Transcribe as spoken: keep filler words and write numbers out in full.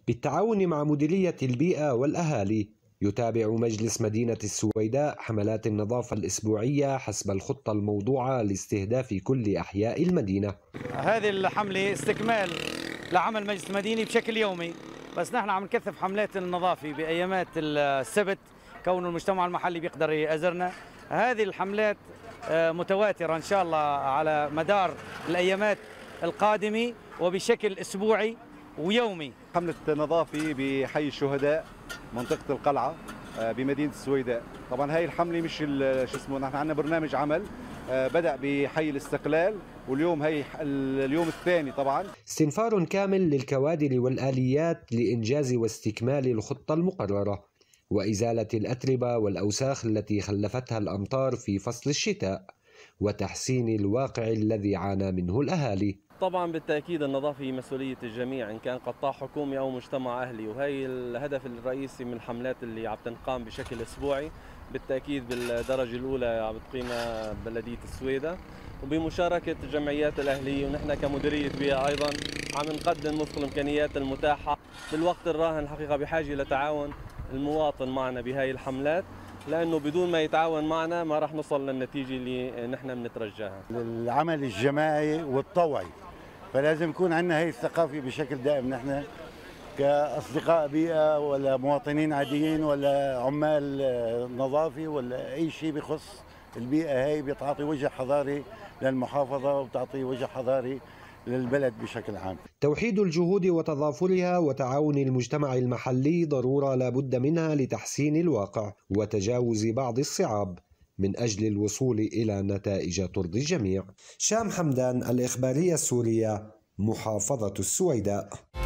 بالتعاون مع مديرية البيئة والأهالي، يتابع مجلس مدينة السويداء حملات النظافة الأسبوعية حسب الخطة الموضوعة لاستهداف كل أحياء المدينة. هذه الحملة استكمال لعمل مجلس مديني بشكل يومي، بس نحن عم نكثف حملات النظافة بأيامات السبت كون المجتمع المحلي بيقدر يأزرنا. هذه الحملات متواترة إن شاء الله على مدار الأيامات القادمة وبشكل أسبوعي ويومي. حملة نظافة بحي الشهداء منطقة القلعة بمدينة السويداء. طبعا هاي الحملة مش شو اسمه، نحن عندنا برنامج عمل بدأ بحي الاستقلال واليوم هي اليوم الثاني. طبعا استنفار كامل للكوادر والآليات لإنجاز واستكمال الخطة المقررة وإزالة الأتربة والأوساخ التي خلفتها الأمطار في فصل الشتاء وتحسين الواقع الذي عانى منه الأهالي. طبعا بالتأكيد النظافة مسؤولية الجميع إن كان قطاع حكومي أو مجتمع أهلي، وهي الهدف الرئيسي من الحملات اللي عم تنقام بشكل أسبوعي. بالتأكيد بالدرجة الأولى عم تقيمها بلدية السويداء وبمشاركة الجمعيات الأهلية، ونحن كمديرية بيئة أيضا عم نقدم وفق الإمكانيات المتاحة. بالوقت الراهن الحقيقة بحاجة لتعاون المواطن معنا بهاي الحملات، لأنه بدون ما يتعاون معنا ما راح نوصل للنتيجة اللي نحن بنترجاها. العمل الجماعي والطوعي، فلازم يكون عندنا هي الثقافة بشكل دائم، نحن كأصدقاء بيئة ولا مواطنين عاديين ولا عمال نظافة ولا أي شيء بخص البيئة، هي بتعطي وجه حضاري للمحافظة وبتعطي وجه حضاري للبلد بشكل عام. توحيد الجهود وتضافرها وتعاون المجتمع المحلي ضرورة لا بد منها لتحسين الواقع وتجاوز بعض الصعاب من أجل الوصول إلى نتائج ترضي الجميع. شام حمدان، الإخبارية السورية، محافظة السويداء.